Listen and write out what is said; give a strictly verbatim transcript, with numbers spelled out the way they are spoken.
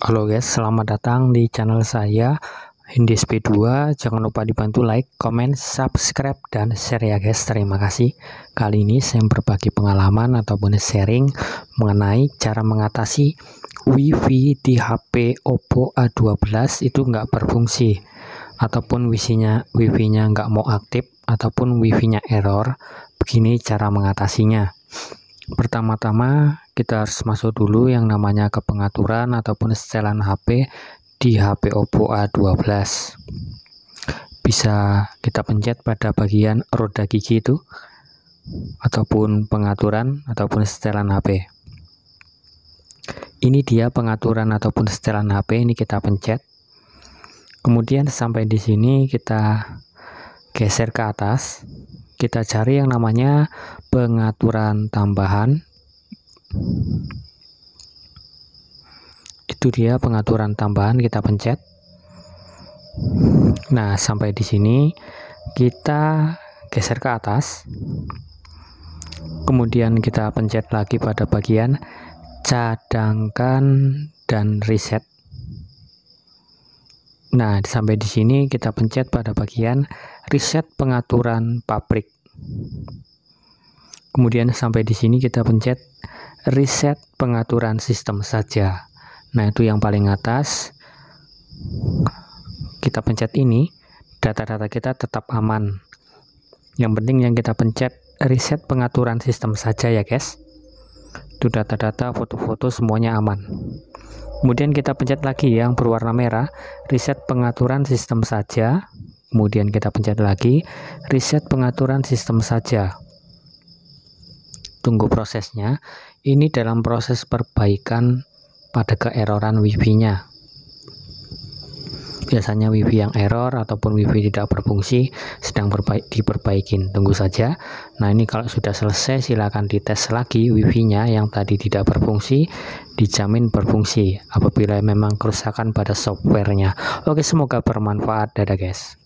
Halo guys, selamat datang di channel saya Hindis P dua. Jangan lupa dibantu like, comment, subscribe, dan share ya guys. Terima kasih. Kali ini saya berbagi pengalaman ataupun sharing mengenai cara mengatasi WiFi di H P Oppo A dua belas itu nggak berfungsi, ataupun wifi-nya wifi-nya nggak mau aktif, ataupun wifi-nya error. Begini cara mengatasinya. Pertama-tama kita harus masuk dulu yang namanya ke pengaturan ataupun setelan H P di H P Oppo A dua belas. Bisa kita pencet pada bagian roda gigi itu, ataupun pengaturan ataupun setelan H P. Ini dia pengaturan ataupun setelan H P, ini kita pencet. Kemudian sampai di sini kita geser ke atas. Kita cari yang namanya pengaturan tambahan. Itu dia pengaturan tambahan, kita pencet. Nah, sampai di sini kita geser ke atas. Kemudian kita pencet lagi pada bagian cadangkan dan reset. Nah, sampai di sini kita pencet pada bagian reset pengaturan pabrik. Kemudian sampai di sini kita pencet reset pengaturan sistem saja. Nah, itu yang paling atas. Kita pencet ini, data-data kita tetap aman. Yang penting yang kita pencet reset pengaturan sistem saja ya guys. Itu data-data, foto-foto semuanya aman. Kemudian kita pencet lagi yang berwarna merah, reset pengaturan sistem saja. Kemudian kita pencet lagi, reset pengaturan sistem saja. Tunggu prosesnya. Ini dalam proses perbaikan pada keeroran wifi-nya. Biasanya wifi yang error ataupun wifi tidak berfungsi sedang berbaik, diperbaikin. Tunggu saja. Nah, ini kalau sudah selesai silakan dites lagi wifi-nya yang tadi tidak berfungsi, dijamin berfungsi apabila memang kerusakan pada softwarenya. Oke, semoga bermanfaat. Dadah guys.